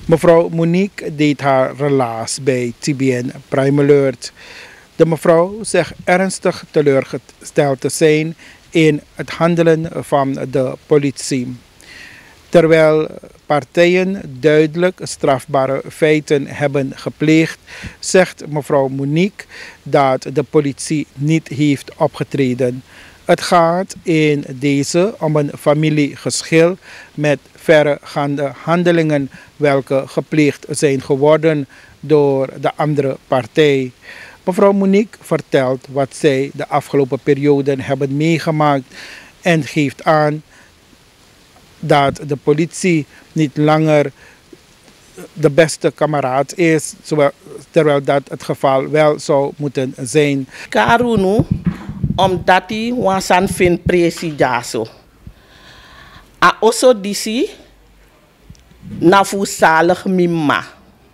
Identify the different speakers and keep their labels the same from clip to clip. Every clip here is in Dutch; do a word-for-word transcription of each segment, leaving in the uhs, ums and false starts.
Speaker 1: Mevrouw Monique deed haar relaas bij T B N Prime Alert. De mevrouw zegt ernstig teleurgesteld te zijn in het handelen van de politie. Terwijl partijen duidelijk strafbare feiten hebben gepleegd, zegt mevrouw Monique dat de politie niet heeft opgetreden. Het gaat in deze om een familiegeschil met verregaande handelingen welke gepleegd zijn geworden door de andere partij. Mevrouw Monique vertelt wat zij de afgelopen periode hebben meegemaakt en geeft aan dat de politie niet langer de beste kameraad is, terwijl dat het geval wel zou moeten zijn.
Speaker 2: Karunu, omdat hij wansan fin presidaso. A oso disi na fu salig mimma.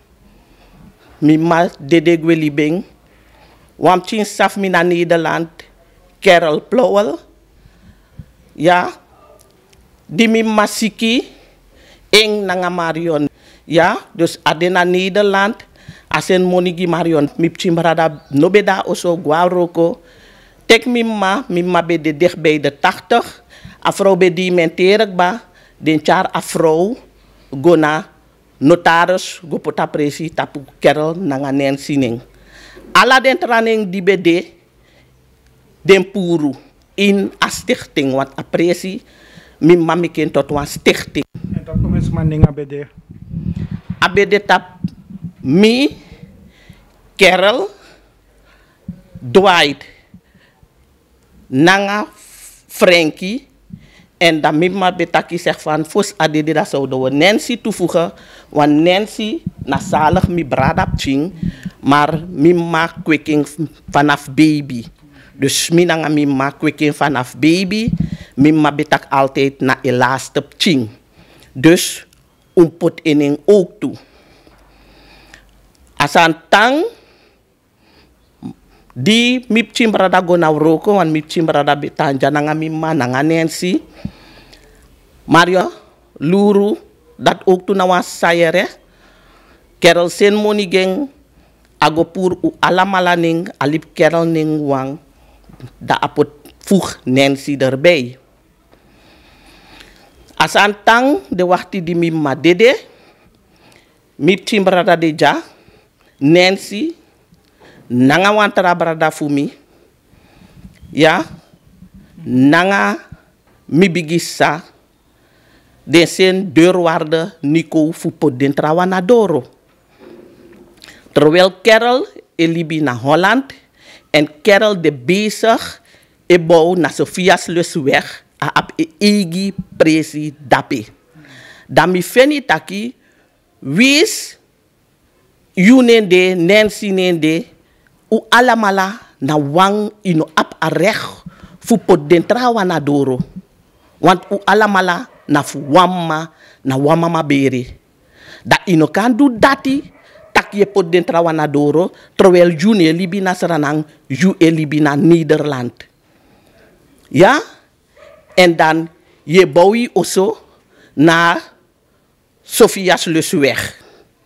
Speaker 2: Mimma dede gwelibing. Wamchin saf mi na Nederland, Carol Plowel. Ja, die mimma siki eng nanga Marion. Ja, dus adena Nederland, asen monigi Marion, mipchim brada nobeda oso guaroko. Tek mimma, mimma be de dicht bij de tachtig. Afro be die menterig ba, den char afro, gona notaris, go pota presi tapu Carol nanga nen sining. Alla den traning die be de, den puru in a stichting, want a presi, mimma miken tot wan stichting.
Speaker 1: En dat kom eens man ding abede.
Speaker 2: Abede tap mi, Carol, Dwight, nanga Frankie en dan mimma betaki zegt van fos adede dat zouden we Nancy toevoegen, want Nancy na zalig mi brada ching, maar mimma kweking vanaf baby. Dus mi nanga mimma kweking vanaf baby, mimma betak altijd na elaste ching. Dus umpot ening ook toe. Asantang di mip chimbrada go na roko wan mip chimbrada betanja nanga mimma nanga Nancy Mario luru dat ook tu na wan sayere Carol sen monigeng ago pur u alamala ning alip Carol ning wang da apot voeg Nancy erbij. Asantang de wachti di mimma dede mip chimbrada deja Nancy nanga wantara brada fumi ya nanga mibigisa de sen deurwaarde Nico fupo den trawana doro. Terwijl Carol elibi na Holland en Carol de bezig e bouw na Sofia's Lusweg a ap e egi presi dape. Dami feni taki wis Yunende Nancy nende u alamala na wang ino ap arech fu pot den trawa na doro. Want u alamala na fu wamma na wamama bere. Da ino kan du dati tak je pot den trawa na doro terwijl june libi na seranang ju libi na Nederland. Ja? En dan je boui oso na Sofia's Lusweg.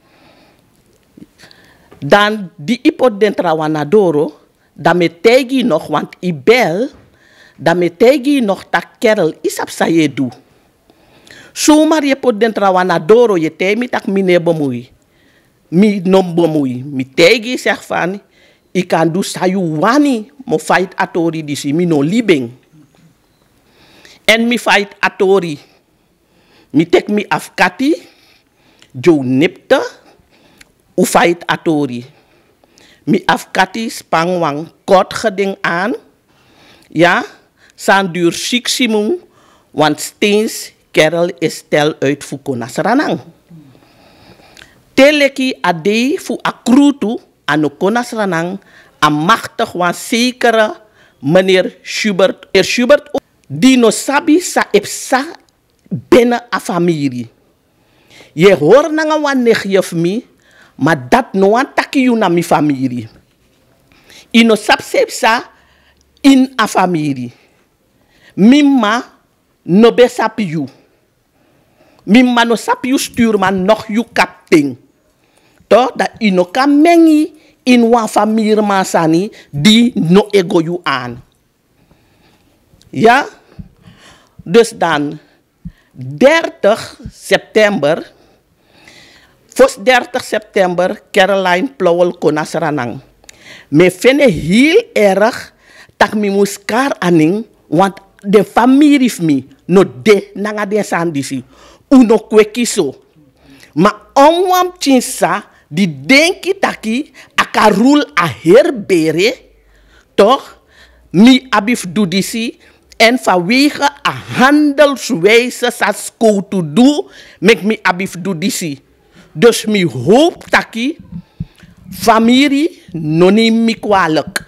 Speaker 2: Dan die ipot den trawana doro, dan me tegi nog, want i bel, dan me tegi nog tak Carol isap sa je du. Sumar je pot den trawana doro, je te mi tak mine bomui. Mi nom bomui. Mi tegi zeg van, i kan du sayu wani, mo fight atori disi, mi no libeng. En mi fight atori. Mi tek mi afkati, jo nipte, u fight atori. Mi afkati spangwang kort geding aan. Ja, san duur siksimung, want steeds Carol is tel uit Fukona Saranang. Teleki ade fu akrutu anokona Saranang, a machtig wan zekere meneer Schubert. Er Schubert, die no sabi sa epsa binnen a familie. Je hoor nanga wan negjef mi, maar dat no wan taki you na mi familie. Ino sapsepsa in a familie. Mimma no be sapi you. Mi mano sap you stuurman nog you kapting. Toch? Dat u no kan mengi in wan familie mansani die no ego you aan. Ja? Dus dan dertig september. Vos dertig september Caroline Plowel konas ranang. Me vind heel erg dat mi muskar aning want de familie mi no de nanga de sandisi uno kwekiso. Ma omwam chinsa di denki taki akarul a herbere toch mi abif dudisi en vanwege a handelswijze sa school to do mek mi abif dudisi. Dus mi hoop taki familie noni mi kwalijk.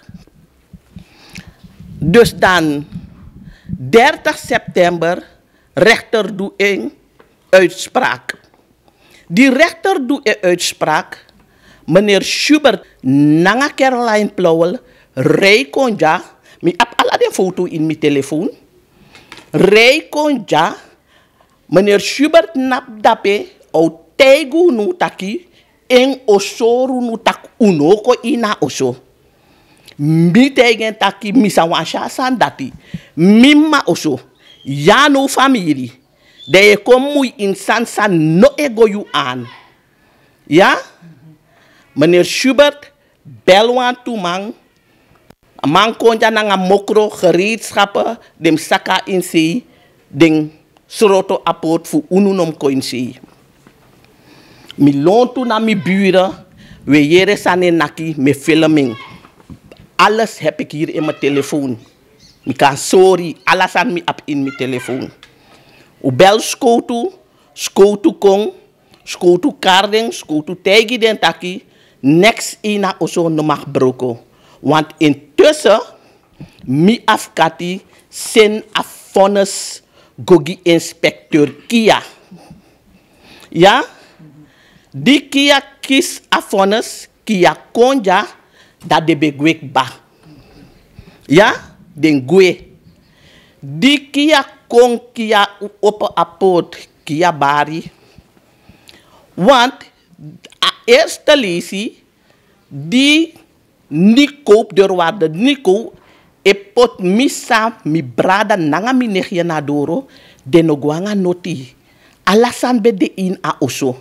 Speaker 2: Dus dan dertig september rechter doe een uitspraak. Die rechter doe een uitspraak. Meneer Schubert nanga Caroline Plowel rei konja. Mi heb al die foto in mijn telefoon. Rei konja. Meneer Schubert nap dape au tegu nu taki en osoru nu tak unoko ina oso. Mi tegen taki misawansha sandati. Mimma oso. Ya no familie. De je kom mui in sansa no ego you aan. Ja? Meneer Schubert, belwan tu man. Man konja nanga mokro gereedschappen. Dem saka in si. Den sroto apot fu ununom ko in si. Mi lontu na mi buren. We jere sane naki me filming. Alles heb ik hier in mijn telefoon. Ik kan sorry, alles aan me op in mijn telefoon. U bel skotu, skotu kong, skotu karding, skotu tegi den taki. Next ina oso no mag broko. Want intussen, mi afkati sen afones gogi inspecteur Kia. Ja? Die Kia kis afones, Kia konja, dat de begwek ba. Ja? Den gwe. Die Kia kon Kia op apot Kia bari. Want a eerste lesie die niet koop door waarde Nico epot misa mi brada nanga mi negje na doro denogwanga noti. Alasan be de in a oso.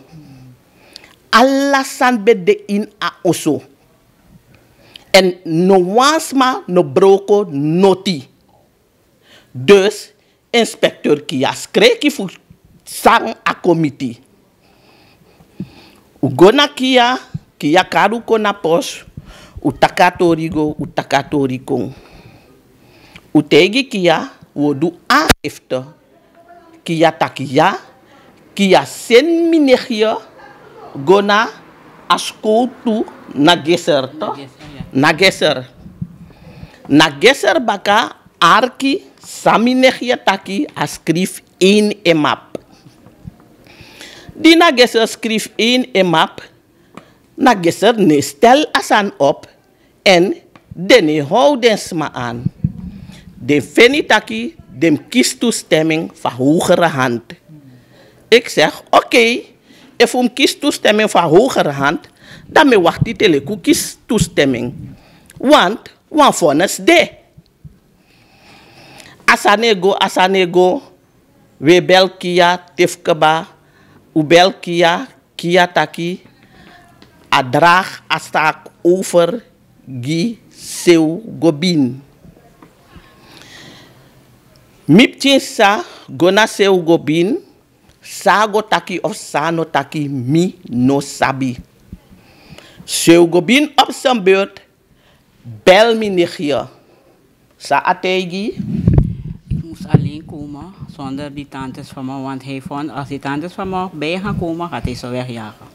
Speaker 2: Alasan be de in a oso. En no wansma no broko noti. Dus inspecteur Kia skreki fu sang a committee. U gona Kia, Kia karu kona pos, u takatorigo, u takatorikong. U tegi Kia, u du aangifte. Kia takia, Kia sen minegje, gona asko tu na geser to. Na geser. Na geser baka arki saminegje taki askrif in emap. Die na geser skrif in emap. Na geser ne stel asan op en dene houdens ma aan. De fenitaki dem kies toestemming van hogere hand. Ik zeg oké, okay, if um kies toestemming van hogere hand, dan me wacht die teleku kies toestemming. Want wan vonnis de. Asanego, asanego, we bel Kia tifkeba, u bel Kia, Kia taki, a draag a staak over gi seu gobin. Mipchin sa gona seu gobin, sago taki of sano taki mi no sabi. Seu gobin op zijn beurt, bel mi nichtje. Sa ategi.
Speaker 3: Ik moest alleen komen, zonder die tantes van me, want hij vond, als die tantes van me bij gaan komen, gaat hij zo wegjagen.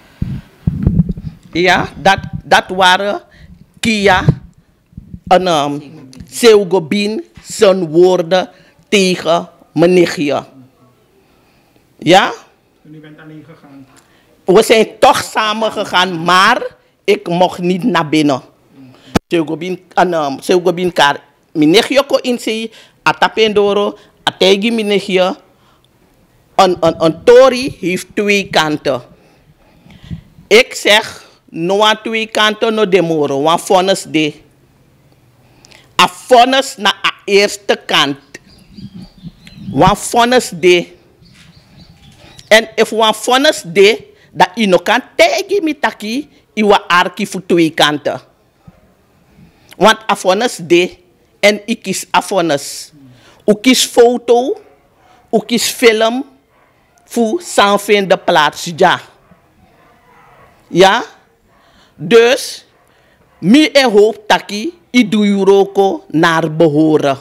Speaker 2: Ja, dat, dat waren Kia en um, seu gobin zijn woorden tegen mijn nichtje. Ja?
Speaker 1: En u bent alleen gegaan?
Speaker 2: We zijn toch samen gegaan, maar ik mocht niet naar binnen. Seu gobin, um, seu gobin kar, mijn nichtje ko insi, atapendoro, ategi mijn nichtje, een, een, een tory heeft twee kanten. Ik zeg, no aan twee kanten no demoro, want vonnis de. A vonnis na a eerste kant. Want vonnis de. En if wan vonnis de, dat je nog kan tegen me taki, je wa arki voor twee kanten. Want a vonnis de, en ik kies a vonnis. U kies foto, u kies film, voor sanfin de plaats ja. Ja? Dus, mi e hoop taki, i doe je roko naar behoren.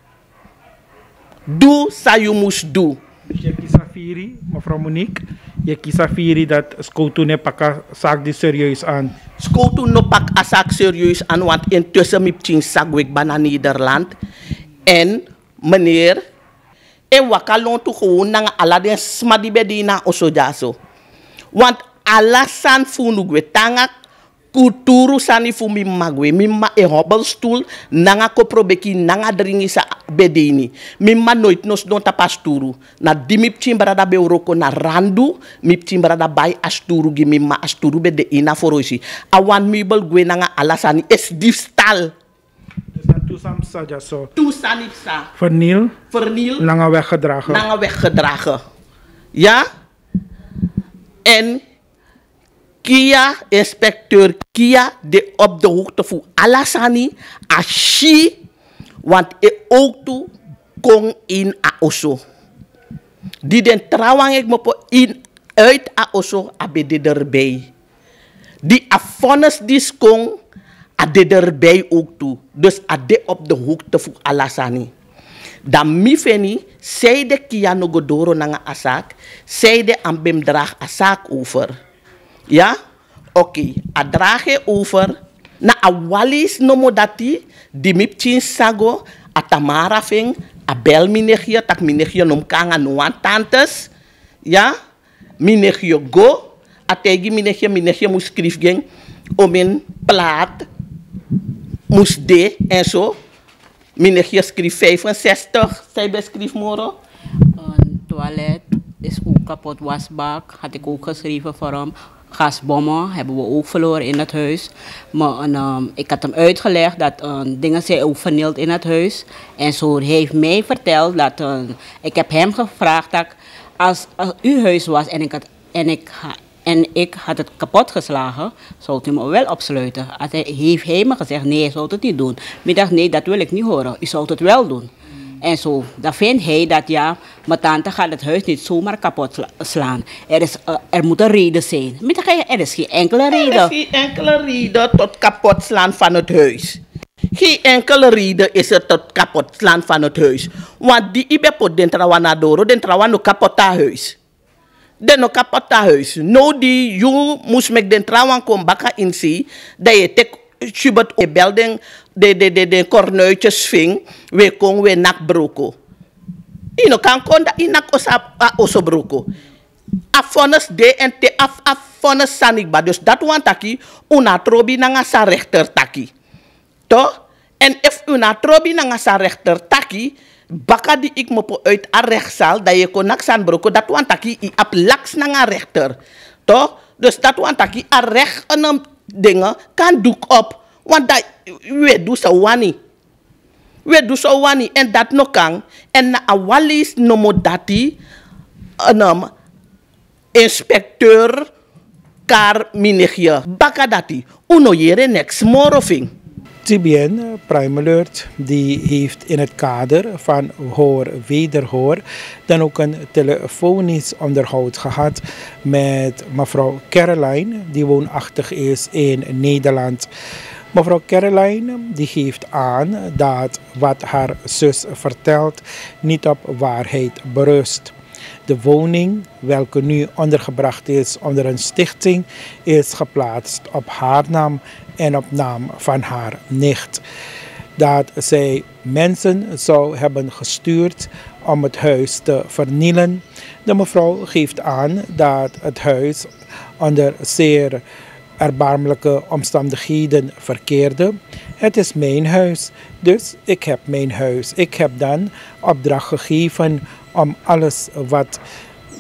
Speaker 2: Doe sa je moest doen.
Speaker 1: Je kiest afiri, mevrouw Monique. Je kiest afiri dat Skoutu ne pak zaak die serieus aan.
Speaker 2: Skoutu no pak a zaak serieus aan, want intussen mi ptien sagwek ba naar Nederland. En meneer, e wakalon tu gewoon nanga ala den smadi bedina osojaso. Want ala san funugwe tanga kuturu sani fu mi magwe mi ma e hobbelstoel nanga koprobeki nanga dringi sa bedini mi ma nooit nos don tapasturu na dimip timbrada be roko na randu mi timbrada bay asturu gi mi ma asturu be de ina forosi awan mibel gwe nanga ala sani es difstal.
Speaker 1: Toesam saja zo.
Speaker 2: Toesam sa.
Speaker 1: Verniel.
Speaker 2: Verniel.
Speaker 1: Lange weggedragen.
Speaker 2: Lange weggedragen. Ja? En Kia, inspecteur Kia, de op de hoogte van Alasani, Ashi, want e ook toe kon in a oso. Die den trouwang ik me in uit a oso abede erbij. Die afonnes die kon a de erbij ook toe. Dus a de op de hoogte van Alasani. Dan mi feni, zij de Kia no godoro nanga asak, zij de ambem draag asak over. Ja? Oké, okay. A draag over. Na a walis no modati, di mipchin sago, a tamara fing, a bel minegje, tak minegje nom kanga nuan tantes. Ja? Minegje go, a tegi minegje, minegje moest skrif gen, om in plaat, moest de, en zo. Minegje schreef vijfenzestig, zij beschreef moro.
Speaker 3: Een toilet is ook kapot, wasbak, had ik ook geschreven voor hem. Gasbommen hebben we ook verloren in het huis. Maar um, ik had hem uitgelegd dat uh, dingen zijn ook vernield in het huis. En zo heeft mij verteld dat uh, ik heb hem gevraagd dat als, als uw huis was en ik had, en ik, en ik had het kapot geslagen, zou u me wel opsluiten. Als hij, heeft hij me gezegd nee, hij zou het niet doen. Maar ik dacht nee, dat wil ik niet horen. U zou het wel doen. En zo, dan vindt hij dat ja, mijn tante gaat het huis niet zomaar kapot slaan. Er, is, uh, er moet een reden zijn. Er is geen enkele reden.
Speaker 2: Er is geen enkele reden tot kapot slaan van het huis. Geen enkele reden is er tot kapot slaan van het huis. Want die ibepot den trawana doro, den trawana kapot huis. Den no kapot huis. No die you moest met den trawan kom baka in si, dat je tek Schubert op belding de de de de kornuitjes ving, we kon we nak broko. Ino kan kon da inak osa oso broko. Afonnes de en te af afonnes sanikba. Dus dat want taki una trobi nanga sa rechter taki. To? En if una trobi nanga sa rechter taki, baka di ik mopo uit a rechtszaal dat je kon nak san broko, dat want taki i ap laks nanga rechter. To? Dus dat want taki a recht en dingen kan doek op. Want dat we doen zo wani. We doen zo wani. En dat nog kan. En na awalis no modati. Een inspecteur kar minigje. Bakadati. Uno jere next morofing.
Speaker 1: T B N, Prime Alert, die heeft in het kader van hoor wederhoor dan ook een telefonisch onderhoud gehad met mevrouw Caroline, die woonachtig is in Nederland. Mevrouw Caroline die geeft aan dat wat haar zus vertelt niet op waarheid berust. De woning, welke nu ondergebracht is onder een stichting, is geplaatst op haar naam en op naam van haar nicht. Dat zij mensen zou hebben gestuurd om het huis te vernielen. De mevrouw geeft aan dat het huis onder zeer erbarmelijke omstandigheden verkeerde. Het is mijn huis, dus ik heb mijn huis. Ik heb dan opdracht gegeven om alles wat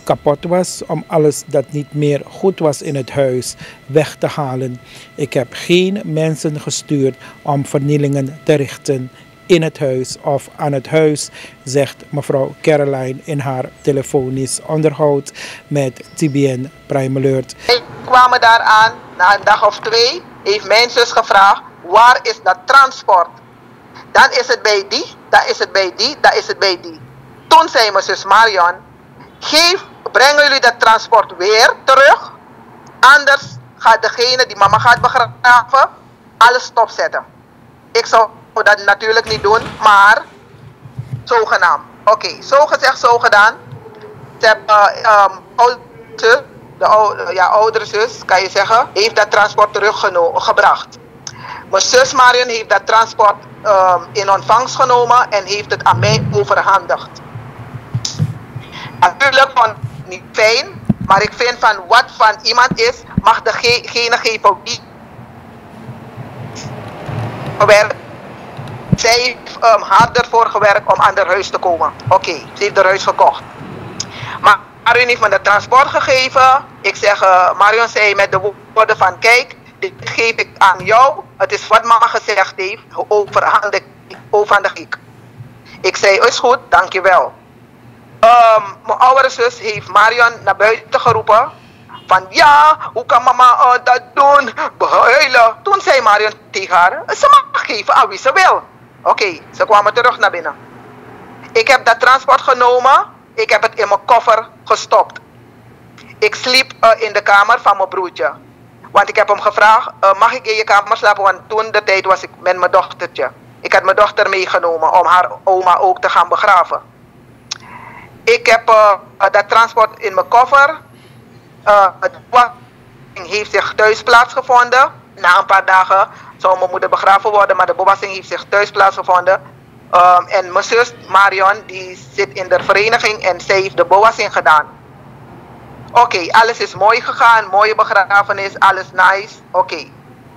Speaker 1: kapot was om alles dat niet meer goed was in het huis weg te halen. Ik heb geen mensen gestuurd om vernielingen te richten in het huis of aan het huis, zegt mevrouw Caroline in haar telefonisch onderhoud met T B N Prime Alert.
Speaker 4: Wij kwamen daaraan, na een dag of twee, heeft mijn zus gevraagd, waar is dat transport? Dan is het bij die, dan is het bij die, dan is het bij die. Toen zei mijn zus Marion, geef, brengen jullie dat transport weer terug, anders gaat degene die mama gaat begraven, alles stopzetten. Ik zou dat natuurlijk niet doen, maar zogenaamd. Oké, okay, zo gezegd, zo gedaan. Ze hebben uh, um, oudste, de oude, ja, oudere zus, kan je zeggen, heeft dat transport teruggebracht. Mijn zus Marion heeft dat transport um, in ontvangst genomen en heeft het aan mij overhandigd. Natuurlijk vond ik het niet fijn, maar ik vind van wat van iemand is, mag degene geven wie werkt. Zij heeft um, hard ervoor gewerkt om aan haar huis te komen. Oké, okay, ze heeft haar huis gekocht. Maar Marion heeft me de transport gegeven. Ik zeg, uh, Marion zei met de woorden van, kijk, dit geef ik aan jou. Het is wat mama gezegd heeft, overhandig, overhandig ik. Ik zei, is goed, dankjewel. Um, mijn oudere zus heeft Marion naar buiten geroepen. Van ja, hoe kan mama uh, dat doen? Behuilen. Toen zei Marion tegen haar, ze mag geven aan wie ze wil. Oké, okay, ze kwamen terug naar binnen. Ik heb dat transport genomen. Ik heb het in mijn koffer gestopt. Ik sliep uh, in de kamer van mijn broertje. Want ik heb hem gevraagd, uh, mag ik in je kamer slapen? Want toen de tijd was ik met mijn dochtertje. Ik had mijn dochter meegenomen om haar oma ook te gaan begraven. Ik heb uh, dat transport in mijn koffer. Uh, het bewassing heeft zich thuis plaatsgevonden. Na een paar dagen zou mijn moeder begraven worden, maar de bewassing heeft zich thuis plaatsgevonden. Um, en mijn zus Marion, die zit in de vereniging en zij heeft de bewassing gedaan. Oké, okay, alles is mooi gegaan, mooie begrafenis, alles nice, oké. Okay.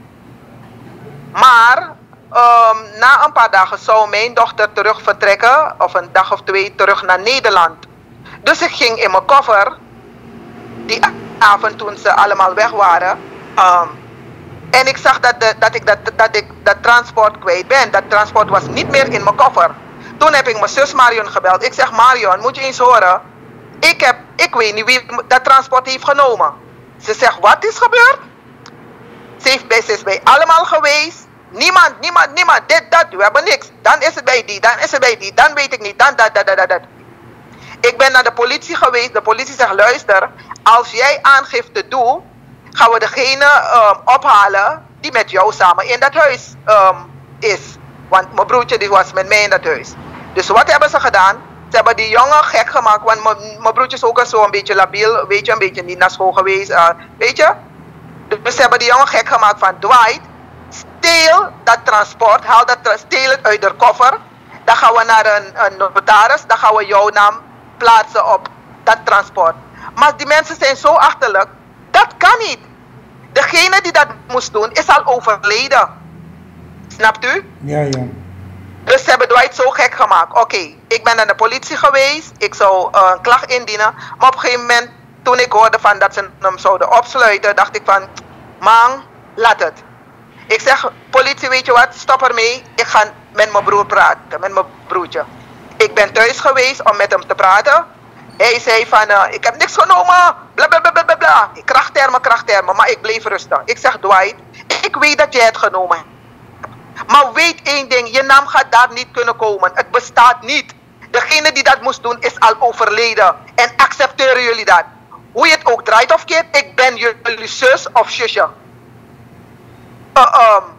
Speaker 4: Maar um, na een paar dagen zou mijn dochter terug vertrekken, of een dag of twee terug naar Nederland. Dus ik ging in mijn koffer, die avond toen ze allemaal weg waren. Um, en ik zag dat, de, dat, ik dat, dat ik dat transport kwijt ben. Dat transport was niet meer in mijn koffer. Toen heb ik mijn zus Marion gebeld. Ik zeg, Marion, moet je eens horen. Ik, heb, ik weet niet wie dat transport heeft genomen. Ze zegt, wat is gebeurd? Ze, heeft bij, ze is bij allemaal geweest. Niemand, niemand, niemand. Dit, dat, we hebben niks. Dan is het bij die, dan is het bij die. Dan weet ik niet. Dan dat, dat, dat, dat, dat. Ik ben naar de politie geweest. De politie zegt, luister. Als jij aangifte doet, gaan we degene um, ophalen die met jou samen in dat huis um, is. Want mijn broertje die was met mij in dat huis. Dus wat hebben ze gedaan? Ze hebben die jongen gek gemaakt. Want mijn broertje is ook zo een beetje labiel. Weet je, een beetje niet naar school geweest. Uh, weet je? Dus ze hebben die jongen gek gemaakt van Dwight. Steel dat transport. Haal dat, steel het uit de koffer. Dan gaan we naar een, een notaris. Dan gaan we jouw naam plaatsen op dat transport. Maar die mensen zijn zo achterlijk. Dat kan niet. Degene die dat moest doen is al overleden. Snapt u?
Speaker 1: Ja, ja.
Speaker 4: Dus ze hebben Dwight zo gek gemaakt. Oké, okay, ik ben naar de politie geweest. Ik zou uh, een klacht indienen. Maar op een gegeven moment, toen ik hoorde van dat ze hem zouden opsluiten, dacht ik van, man, laat het. Ik zeg, politie, weet je wat, stop ermee. Ik ga met mijn broer praten, met mijn broertje. Ik ben thuis geweest om met hem te praten. Hij zei van, uh, ik heb niks genomen, bla bla bla bla bla. Krachttermen, krachttermen, maar ik bleef rustig. Ik zeg, Dwight, ik weet dat jij het genomen hebt. Maar weet één ding, je naam gaat daar niet kunnen komen. Het bestaat niet. Degene die dat moest doen is al overleden. En accepteren jullie dat? Hoe je het ook draait of keert, ik ben jullie zus of zusje. Uh, um,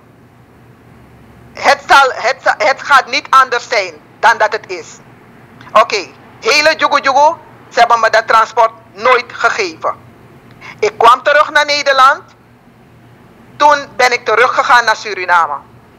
Speaker 4: het, zal, het, het gaat niet anders zijn dan dat het is. Oké, okay. Hele jugu jugu, ze hebben me dat transport nooit gegeven. Ik kwam terug naar Nederland. Toen ben ik teruggegaan naar Suriname.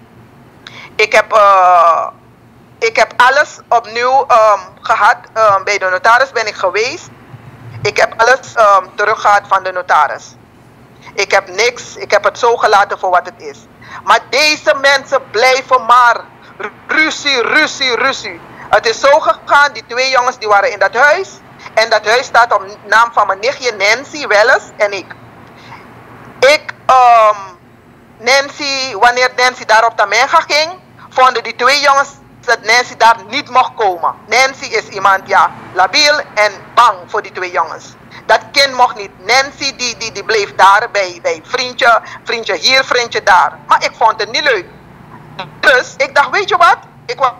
Speaker 4: Ik heb, uh, ik heb alles opnieuw um, gehad. Um, bij de notaris ben ik geweest. Ik heb alles um, teruggehad van de notaris. Ik heb niks. Ik heb het zo gelaten voor wat het is. Maar deze mensen blijven maar ruzie, ruzie, ruzie. Het is zo gegaan. Die twee jongens die waren in dat huis. En dat huis staat op naam van mijn nichtje Nancy Welles en ik. Ik, um, Nancy, wanneer Nancy daar op Tamenga ging, vonden die twee jongens dat Nancy daar niet mocht komen. Nancy is iemand, ja, labiel en bang voor die twee jongens. Dat kind mocht niet. Nancy die, die, die bleef daar bij, bij vriendje, vriendje hier, vriendje daar. Maar ik vond het niet leuk. Dus ik dacht, weet je wat? Ik was...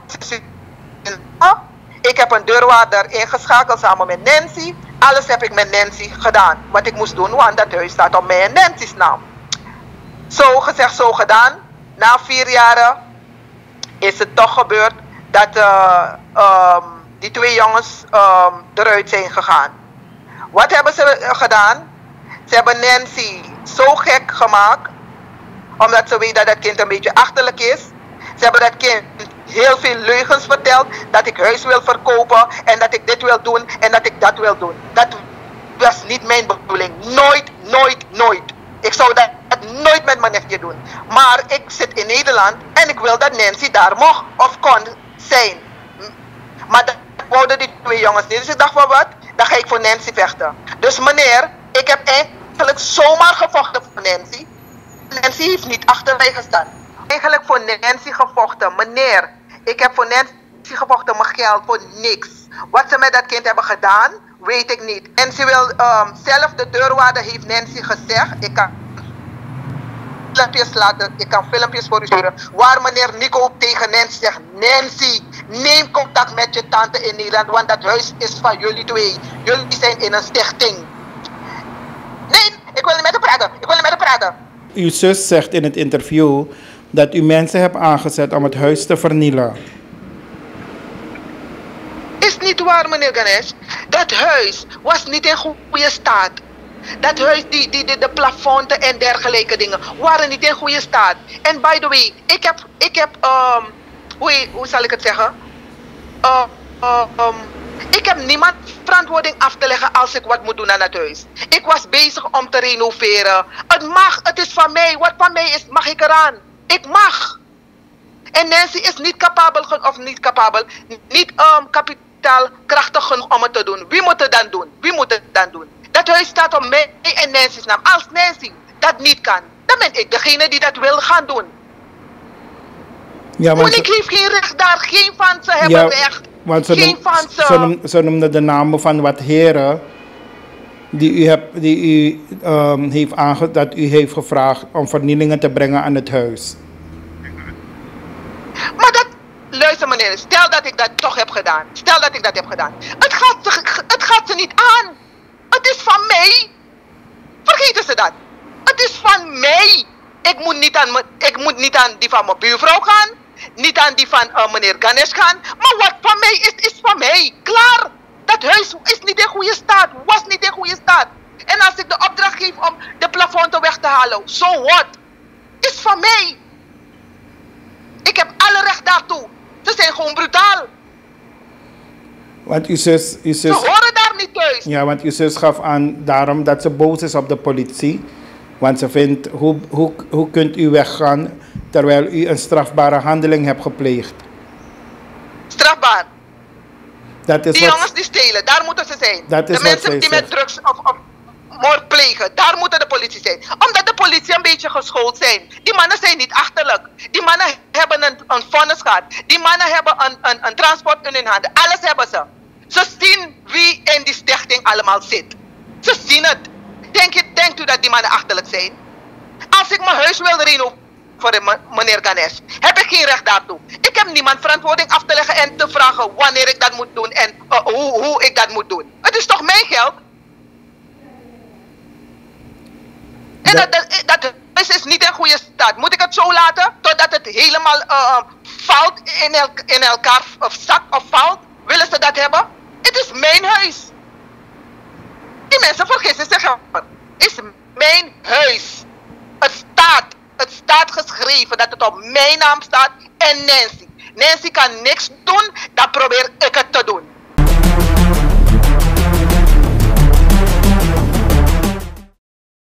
Speaker 4: Ik heb een deurwaarder ingeschakeld samen met Nancy. Alles heb ik met Nancy gedaan. Wat ik moest doen, want dat huis staat op mij en Nancy's naam. Zo gezegd, zo gedaan. Na vier jaren is het toch gebeurd dat uh, um, die twee jongens um, eruit zijn gegaan. Wat hebben ze gedaan? Ze hebben Nancy zo gek gemaakt, omdat ze weten dat dat kind een beetje achterlijk is. Ze hebben dat kind heel veel leugens verteld, dat ik huis wil verkopen en dat ik dit wil doen en dat ik dat wil doen. Dat was niet mijn bedoeling. Nooit, nooit, nooit. Ik zou dat nooit met mijn nichtje doen. Maar ik zit in Nederland en ik wil dat Nancy daar mocht of kon zijn. Maar dat wouden die twee jongens niet. Dus ik dacht van wat, dan ga ik voor Nancy vechten. Dus meneer, ik heb eigenlijk zomaar gevochten voor Nancy. Nancy heeft niet achter mij gestaan. Eigenlijk voor Nancy gevochten. Meneer, ik heb voor Nancy gevochten mijn geld voor niks. Wat ze met dat kind hebben gedaan, weet ik niet. Nancy wil, um, zelf de deurwaarder heeft Nancy gezegd, ik kan filmpjes laten, ik kan filmpjes voor u sturen, waar meneer Nico tegen Nancy zegt, Nancy, neem contact met je tante in Nederland, want dat huis is van jullie twee. Jullie zijn in een stichting. Nee, ik wil niet met haar praten, ik wil niet met haar praten.
Speaker 1: Uw zus zegt in het interview dat u mensen hebt aangezet om het huis te vernielen.
Speaker 4: Is niet waar, meneer Ganesh. Dat huis was niet in goede staat. Dat huis, die, die, die, de plafonten en dergelijke dingen, waren niet in goede staat. En by the way, ik heb, ik heb, um, hoe, hoe zal ik het zeggen? Uh, uh, um, ik heb niemand verantwoording af te leggen als ik wat moet doen aan het huis. Ik was bezig om te renoveren. Het mag, het is van mij. Wat van mij is, mag ik eraan. Ik mag. En Nancy is niet capabel, of niet capabel, niet um, kapitaalkrachtig genoeg om het te doen. Wie moet het dan doen? Wie moet het dan doen? Dat huis staat op mij en Nancy's naam. Als Nancy dat niet kan, dan ben ik degene die dat wil gaan doen.
Speaker 1: Ja,
Speaker 4: want ik ze... heb geen recht daar. Geen van ze hebben ja, recht.
Speaker 1: Want ze,
Speaker 4: geen
Speaker 1: noem,
Speaker 4: van ze.
Speaker 1: Ze, noem, ze noemden de namen van wat heren die u, heb, die u um, heeft aange, dat u heeft gevraagd om vernielingen te brengen aan het huis.
Speaker 4: Maar dat, luister meneer, stel dat ik dat toch heb gedaan. Stel dat ik dat heb gedaan. Het gaat ze, het gaat ze niet aan. Het is van mij. Vergeten ze dat. Het is van mij. Ik moet niet aan, ik moet niet aan die van mijn buurvrouw gaan. Niet aan die van uh, meneer Ganesh gaan. Maar wat van mij is, is van mij. Klaar. Dat huis is niet in goede staat. Was niet in goede staat. En als ik de opdracht geef om de plafonten weg te halen. So what? Is van mij. Ik heb alle recht daartoe. Ze zijn gewoon brutaal.
Speaker 1: Want uw zus, uw zus...
Speaker 4: Ze horen daar niet thuis.
Speaker 1: Ja, want uw zus gaf aan daarom dat ze boos is op de politie. Want ze vindt, hoe, hoe, hoe kunt u weggaan terwijl u een strafbare handeling hebt gepleegd?
Speaker 4: Strafbaar.
Speaker 1: Dat is
Speaker 4: die
Speaker 1: wat,
Speaker 4: jongens die stelen, daar moeten ze zijn.
Speaker 1: Dat is
Speaker 4: de mensen die
Speaker 1: zegt.
Speaker 4: met drugs of, of moord plegen, daar moeten de politie zijn. Omdat de politie een beetje geschoold zijn. Die mannen zijn niet achterlijk. Die mannen hebben een, een vonnis gehad. Die mannen hebben een, een, een transport in hun handen. Alles hebben ze. Ze zien wie in die stichting allemaal zit. Ze zien het. Denk je, denkt u dat die mannen achterlijk zijn? Als ik mijn huis wil renoveren voor meneer Ganesh, heb ik geen recht daartoe. Ik heb niemand verantwoording af te leggen en te vragen wanneer ik dat moet doen en uh, hoe, hoe ik dat moet doen. Het is toch mijn geld? En dat, dat, dat huis is niet in goede staat. Moet ik het zo laten totdat het helemaal uh, valt in, el, in elkaar of zakt of valt? Willen ze dat hebben? Het is mijn huis. Die mensen vergissen zich. Het is mijn huis. Het staat. Het staat geschreven dat het op mijn naam staat en Nancy. Nancy kan niks doen, dan probeer ik het te doen.